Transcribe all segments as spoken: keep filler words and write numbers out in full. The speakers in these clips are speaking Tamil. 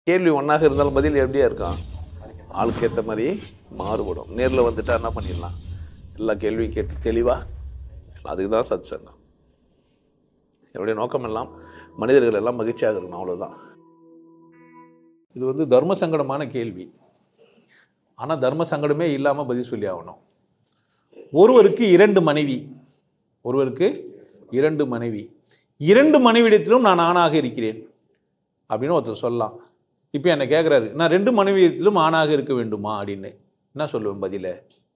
கேள்வி ஒன்றாக இருந்தாலும் பதில் எப்படியா இருக்கும், ஆளுக்கு ஏற்ற மாதிரி மாறுபடும். நேரில் வந்துட்டால் என்ன பண்ணிடலாம், எல்லா கேள்வியும் கேட்டு தெளிவாக. அதுக்கு தான் சத் சங்கம். என்னுடைய நோக்கம் எல்லாம் மனிதர்கள் எல்லாம் மகிழ்ச்சியாக இருக்கணும், அவ்வளோதான். இது வந்து தர்ம சங்கடமான கேள்வி. ஆனால் தர்ம சங்கடமே இல்லாமல் பதில் சொல்லி ஆகணும். ஒருவருக்கு இரண்டு மனைவி, ஒருவருக்கு இரண்டு மனைவி, இரண்டு மனைவியிடத்திலும் நான் ஆணாக இருக்கிறேன் அப்படின்னு ஒருத்தர் சொல்லலாம். இப்போ என்னை கேட்குறாரு, நான் ரெண்டு மனைவியிடத்திலும் ஆணாக இருக்க வேண்டுமா அப்படின்னு. என்ன சொல்லுவேன் பதில?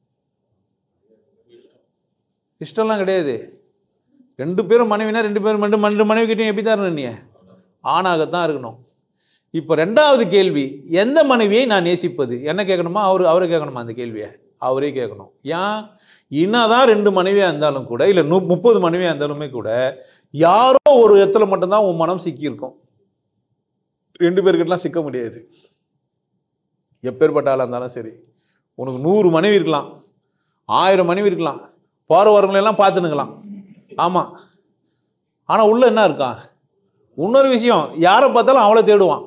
இஷ்டம்லாம் கிடையாது. ரெண்டு பேரும் மனைவினா ரெண்டு பேரும் ரெண்டு ரெண்டு மனைவி கிட்டே எப்படி தான் இருக்கணும், நீ ஆணாகத்தான் இருக்கணும். இப்போ ரெண்டாவது கேள்வி, எந்த மனைவியை நான் நேசிப்பது? என்ன கேட்கணுமா, அவர் அவரை கேட்கணுமா? அந்த கேள்வியை அவரே கேட்கணும். ஏன், என்னதான் ரெண்டு மனைவியாக இருந்தாலும் கூட, இல்லை நூ முப்பது மனைவியாக இருந்தாலுமே கூட, யாரோ ஒரு இடத்துல மட்டும்தான் உன் மனம் சிக்கியிருக்கும். ரெண்டு பேருக்கிட்டலாம் சிக்க முடியாது. எப்பேற்பட்ட ஆளாக இருந்தாலும் சரி, உனக்கு நூறு மனைவி இருக்கலாம், ஆயிரம் மனைவி இருக்கலாம், போகிற வரவங்களெல்லாம் பார்த்துனுக்கலாம். ஆமாம், ஆனால் உள்ள என்ன இருக்கான்? இன்னொரு விஷயம், யாரை பார்த்தாலும் அவளை தேடுவான்.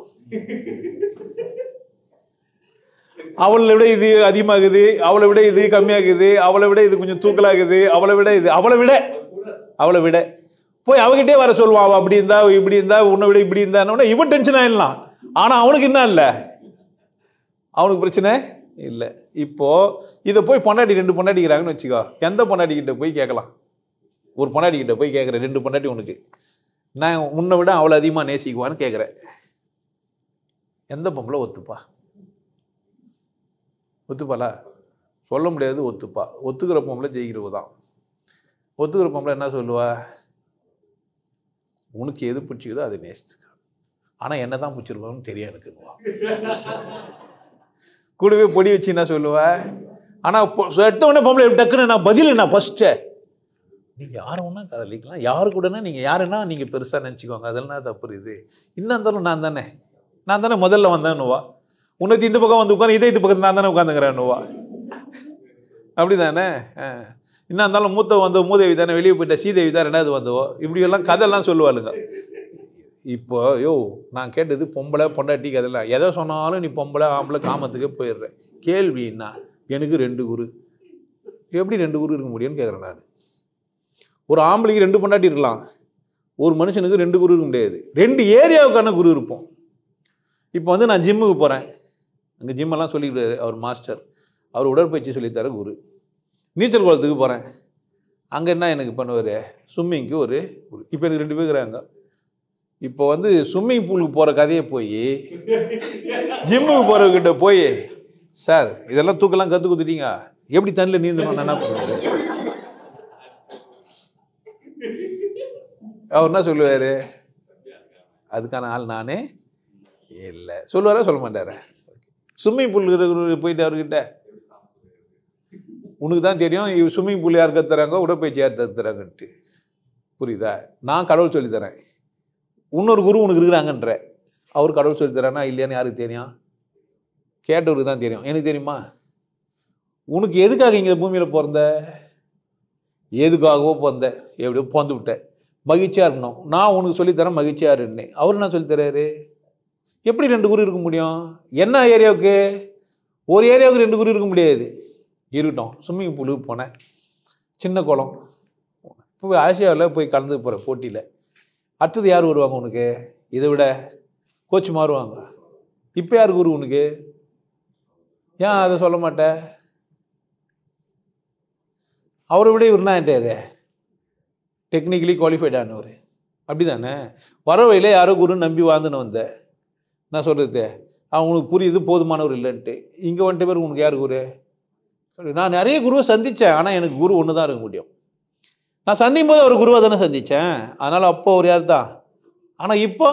அவளை விட இது அதிகமாகுது, அவளை விட இது கம்மியாகுது, அவளை விட இது கொஞ்சம் தூக்கலாகுது, அவளை விட இது அவளை விட அவளை விட போய் அவகிட்டே வர சொல்லுவான். அவள் அப்படி இருந்தா இப்படி இருந்தா, உன்னை விட இப்படி இருந்தான்னு இவன் டென்ஷன் ஆயிடலாம். ஆனால் அவனுக்கு என்ன இல்லை, அவனுக்கு பிரச்சனை இல்லை. இப்போ இதை போய் பொண்டாட்டி ரெண்டு பொண்டாட்டிக்கிறாங்கன்னு வச்சுக்கோ, எந்த பொண்டாட்டிக்கிட்ட போய் கேட்கலாம்? ஒரு பொண்டாட்டிக்கிட்ட போய் கேட்குறேன், ரெண்டு பொண்டாட்டி உனக்கு, நான் உன்னை விட அவளை அதிகமாக நேசிக்குவான்னு கேட்குறேன். எந்த பொம்பளை ஒத்துப்பா? ஒத்துப்பாளா? சொல்ல முடியாது. ஒத்துப்பா? ஒத்துக்கிற பொம்பளை ஜெயிக்கிறவ தான். ஒத்துக்கிற பொம்பளை என்ன சொல்லுவா, உனக்கு எது பிடிச்சிக்குதோ அதை நேசிச்சுக்க, ஆனால் என்ன தான் பிடிச்சிருக்கோன்னு தெரியும் எனக்குவா. கூடவே பொடி வச்சு என்ன சொல்லுவா. ஆனால் எடுத்த உடனே பொம்பளை டக்குன்னு நான் பதில் என்ன ஃபஸ்ட்டு, நீங்கள் யார் ஒன்றா காதலிக்கலாம், யாரு கூடனா நீங்கள் யாருன்னா நீங்கள் பெருசாக நினச்சிக்கோங்க, அதெல்லாம் தப்பு. இது இன்னும் இருந்தாலும் நான் தானே நான் தானே முதல்ல வந்தேன்னுவா. உன்னத்து இந்த பக்கம் வந்து உட்காந்து இதே இது பக்கத்தில் நான் தானே உட்காந்துங்கிறேன்னுவா. அப்படி தானே? இன்னும் இருந்தாலும் மூத்த வந்து மூதேவி தானே, வெளியே போயிட்டா சீதேவி தான் ரெண்டாவது வந்தவோ, இப்படியெல்லாம் கதையெல்லாம் சொல்லுவாளுங்க. இப்போ யோ நான் கேட்டது பொம்பளை பொண்டாட்டி கதையெல்லாம், எதை சொன்னாலும் நீ பொம்பளை ஆம்பளை காமத்துக்கே போயிடுற. கேள்வின்னா எனக்கு ரெண்டு குரு, எப்படி ரெண்டு குரு இருக்க முடியும்னு கேட்குறேன் நான். ஒரு ஆம்பளைக்கு ரெண்டு பொண்டாட்டி இருக்கலாம், ஒரு மனுஷனுக்கு ரெண்டு குரு இருக்க முடியாது. ரெண்டு ஏரியாவுக்கான குரு இருப்போம். இப்போ வந்து நான் ஜிம்முக்கு போகிறேன், அங்கே ஜிம்மெல்லாம் சொல்லிவிடுறாரு அவர் மாஸ்டர், அவர் உடற்பயிற்சி சொல்லித்தர குரு. நீச்சல் குளத்துக்கு போகிறேன், அங்கே என்ன எனக்கு பண்ணுவார், ஸ்விம்மிங்க்கு ஒரு குரு. இப்போ எனக்கு ரெண்டு பேர் இருக்கிறாங்க. இப்போ வந்து ஸ்விம்மிங் பூலுக்கு போகிற கதையை போய் ஜிம்முக்கு போகிறவர்கிட்ட போய், சார் இதெல்லாம் தூக்கெல்லாம் கற்றுக் கொடுத்துட்டீங்க, எப்படி தண்ணியில் நீந்தணும்னு என்ன பண்ணுவார்? அவர் என்ன சொல்லுவார், அதுக்கான ஆள் நானே இல்லை சொல்லுவாரா சொல்ல மாட்டாரா? ஸ்விம்மிங் பூல் போயிட்டு அவர்கிட்ட, உனக்கு தான் தெரியும் ஸ்விம்மிங் பூல் யார் கற்றுறாங்க, உடற்பயிற்சி யார் கற்றுறாங்கன்ட்டு. புரியுதா? நான் கடவுள் சொல்லித்தரேன், இன்னொரு குரு உனக்கு இருக்கிறாங்கன்ற. அவர் கடவுள் சொல்லித்தரானா இல்லையான்னு யாருக்கு தெரியும்? கேட்டவருக்கு தான் தெரியும். எனக்கு தெரியுமா? உனக்கு எதுக்காக இங்கே பூமியில் பிறந்த, எதுக்காகவோ பிறந்த, எப்படியோ பிறந்து விட்டேன், மகிழ்ச்சியாக இருக்கணும், நான் உனக்கு சொல்லித்தரேன் மகிழ்ச்சியாக இருந்தேன். அவர் என்ன சொல்லித்தராரு? எப்படி ரெண்டு குரு இருக்க முடியும்? என்ன ஏரியாவுக்கு? ஒரு ஏரியாவுக்கு ரெண்டு குரு இருக்க முடியாது. இருக்கட்டும், ஸ்விம்மிங் பூலுக்கு போனேன், சின்ன குளம், இப்போ ஆசியாவில் போய் கலந்து போகிற போட்டியில் அடுத்தது யார் வருவாங்க உனக்கு? இதை விட கோச் மாறுவாங்க. இப்போ யார் குரு உனக்கு? ஏன் அதை சொல்ல மாட்டேன்? அவரை விட இவர் என்ன ஆகிட்டாரு, டெக்னிக்கலி குவாலிஃபைடானவர். அப்படி தானே? வர வழியில் யாரோ குருன்னு நம்பி வாழ்ந்துன்னு வந்தேன். நான் சொல்கிறது அவங்களுக்கு புரியுது, போதுமானவர் இல்லைன்ட்டு. இங்கே வந்துட்டு பேர் உனக்கு யார் குரு? சொல்லி நான் நிறைய குருவை சந்தித்தேன், ஆனால் எனக்கு குரு ஒன்று தான் இருக்க முடியும். நான் சந்திக்கும் போது அவர் குருவாக தானே சந்தித்தேன், அதனால் அப்போ அவர் யார் தான். ஆனால் இப்போ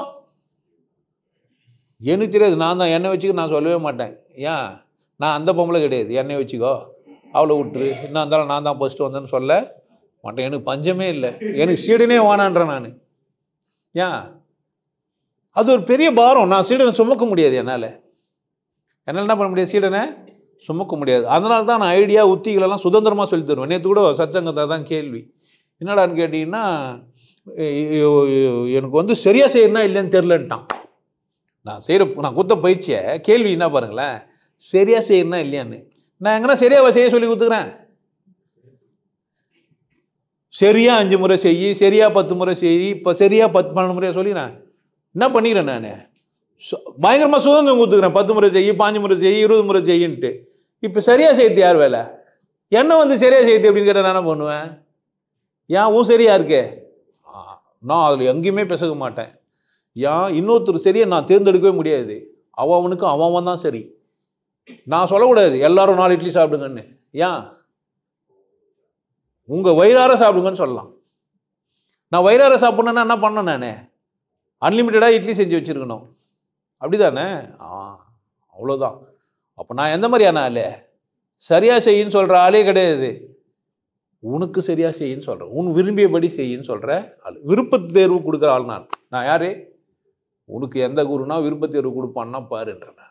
எனக்கு தெரியாது, நான் தான் என்னை வச்சுக்க நான் சொல்லவே மாட்டேன். ஏன், நான் அந்த பொம்பளை கிடையாது, என்னை வச்சுக்கோ அவளை விட்டுரு, என்ன இருந்தாலும் நான் தான் ஃபஸ்ட்டு வந்தேன்னு சொல்ல மாட்டேன். எனக்கு பஞ்சமே இல்லை, எனக்கு சீடனே வானான்றேன் நான். ஏன், அது ஒரு பெரிய பாரம். நான் சீடனை சுமக்க முடியாது, என்னால் என்னால் என்ன பண்ண முடியாது, சீடனை சுமக்க முடியாது. அதனால தான் நான் ஐடியா உத்திகளெல்லாம் சுதந்திரமாக சொல்லி தருவேன். நேற்று கூட சச்சங்கத்தை தான் கேள்வி என்னடான்னு கேட்டிங்கன்னா, எனக்கு வந்து சரியாக செய்யணும்னா இல்லைன்னு தெரிலன்ட்டான். நான் செய்கிற நான் கொடுத்த பயிற்சியை கேள்வி என்ன பாருங்களேன், சரியாக செய்யணும்னா இல்லையான்னு. நான் எங்கன்னா சரியாக செய்ய சொல்லி கொடுத்துக்கிறேன். சரியா அஞ்சு முறை செய், சரியா பத்து முறை செய், இப்போ சரியா பத்து பன்னெண்டு முறையாக சொல்லி நான் என்ன பண்ணிக்கிறேன்? நான் பயங்கரமாக சுதந்திரம் கொடுத்துக்கிறேன். பத்து முறை செய், பாஞ்சு முறை செய், இருபது முறை செய்யின்ட்டு. இப்போ சரியா செய்யறது யார் வேலை? என்ன வந்து சரியா செய்யுது அப்படின்னு கேட்டால் நான் என்ன பண்ணுவேன்? ஏன் உன் சரியா இருக்கே, நான் அதில் எங்கேயுமே பேச மாட்டேன். ஏன் இன்னொருத்தர் சரியை நான் தேர்ந்தெடுக்கவே முடியாது. அவன் அவனுக்கு அவன் தான் சரி. நான் சொல்லக்கூடாது எல்லாரும் நாலு இட்லி சாப்பிடுங்கன்னு. ஏன்? உங்கள் வயிறார சாப்பிடுங்கன்னு சொல்லலாம். நான் வயிறார சாப்பிட்ணுன்னா என்ன பண்ணேன்? நான் அன்லிமிட்டடாக இட்லி செஞ்சு வச்சுருக்கணும். அப்படி தானே? ஆ, அவ்வளோதான். அப்போ நான் எந்த மாதிரியான ஆள்? சரியாக செய்யின்னு சொல்கிற ஆளே கிடையாது. உனக்கு சரியாக செய்யின்னு சொல்கிறேன், உன் விரும்பியபடி செய்யின்னு சொல்கிற ஆள். விருப்ப தேர்வு கொடுக்குற ஆள் நான். நான் யார்? உனக்கு எந்த குருனா விருப்ப தேர்வு கொடுப்பான்னா பாருன்ற. நான்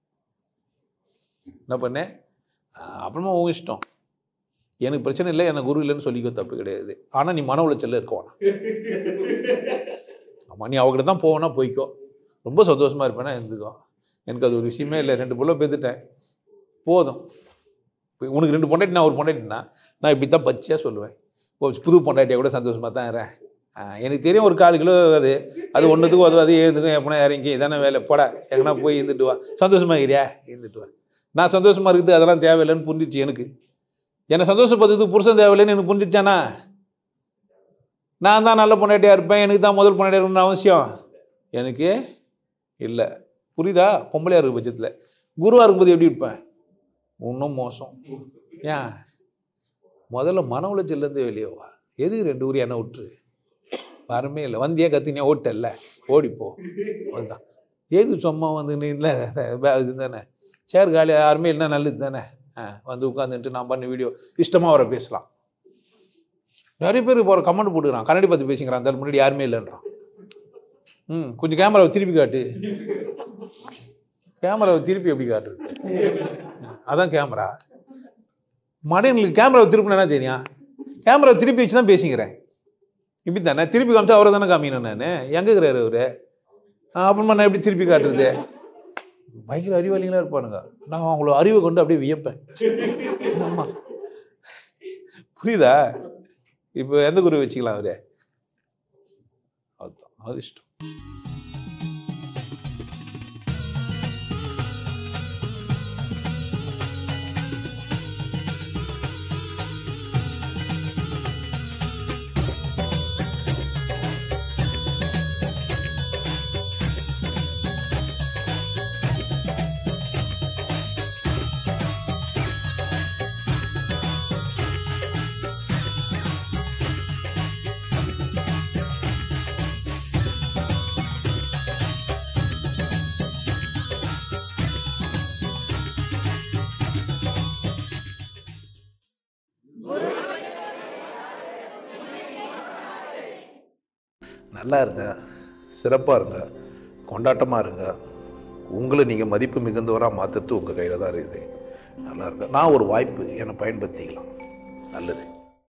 என்ன பண்ணேன்? அப்புறமா உன் இஷ்டம், எனக்கு பிரச்சனை இல்லை, எனக்கு குரு இல்லைன்னு சொல்லிக்க தப்பு கிடையாது. ஆனால் நீ மன உளைச்சலில் இருக்கவானா? ஆமாம், நீ அவகிட்ட தான் போவேன்னா போய்க்கோ, ரொம்ப சந்தோஷமாக இருப்பேன்னா இருந்துக்கோ. எனக்கு அது ஒரு விஷயமே இல்லை. ரெண்டு புள்ள பேத்துட்டேன், போதும். உனக்கு ரெண்டு பொண்டாட்டி, நான் ஒரு பொண்டாட்டினா நான் இப்படி தான் பச்சையாக சொல்லுவேன். புது பொண்டாட்டியை கூட சந்தோஷமாக தான் இருறேன். எனக்கு தெரியும் ஒரு கால் கிலோ அது அது ஒன்றுத்துக்கும் அது அது ஏந்துக்கும் எப்படின்னா இறங்கி இதானே வேலை போட எங்கன்னா போய் இருந்துட்டு வா, சந்தோஷமாக இருக்கிறியா இருந்துட்டு வா. நான் சந்தோஷமாக இருக்குது அதெல்லாம் தேவையில்லைன்னு புரிஞ்சிச்சு எனக்கு. என்னை சந்தோஷப்படுறதுக்கு புருஷன் தேவையில்லைன்னு எனக்கு புரிஞ்சிச்சானா? நான் தான் நல்ல பொண்டாட்டியாக இருப்பேன், எனக்கு தான் முதல் பொண்டாட்டியாக இருக்கணும்னு அவசியம் எனக்கு இல்லை. புரியுதா? பொம்பளையாக இருக்கிற பட்சத்தில். குருவாக இருக்கும்போது எப்படி இருப்பேன்? இன்னும் மோசம். ஏன்? முதல்ல மன உளைச்சல்லேருந்து வெளியே வா. எது ரெண்டு ஊர் என்ன விட்டுரு, வரமே இல்லை. வந்தியா கத்தினியா ஓட்டல்ல, ஓடிப்போ. அதுதான். ஏது சும்மா வந்து நீ இல்லை இது தானே, சேர் காலி யாருமே இல்லைன்னா நல்லது தானே. ஆ, வந்து உட்காந்துட்டு நான் பண்ண வீடியோ இஷ்டமாக வர பேசலாம். நிறைய பேர் போகிற கமெண்ட் போட்டுக்கிறான், கண்ணாடி பார்த்து பேசிக்கிறான், அந்த முன்னாடி யாருமே இல்லைன்றான். ம் கொஞ்சம் கேமராவை திருப்பி காட்டு. கேமராவை திருப்பி எப்படி காட்டுறது? அதான் கேமரா. மடையனுக்கு கேமராவை திருப்பினா என்ன தெரியும்? கேமராவை திருப்பி வச்சு தான் பேசிக்கிறேன். இப்படி தானே திருப்பி காமிச்சா அவரை தானே காமிக்கணும். நான் எங்கே இருக்கிறாரு அவரு? அப்புறமா நான் எப்படி திருப்பி காட்டுறது? பயங்கர அறிவாளிகளாக இருப்பானுங்க. நான் அவங்கள அறிவை கொண்டு அப்படியே வியப்பேன். ஆமா, புரியுதா? இப்போ எந்த குரு வச்சுக்கலாம் அவரே? அதுதான், அது இஷ்டம். நல்லா இருங்க, சிறப்பாக இருங்க, கொண்டாட்டமாக இருங்க. உங்களை நீங்கள் மதிப்பு மிகுந்தவராக மாற்றுறது உங்கள் கையில் தான் இருக்குது. நல்லா இருங்க. நான் ஒரு வாய்ப்பு, என்னை பயன்படுத்திக்கலாம். நல்லது.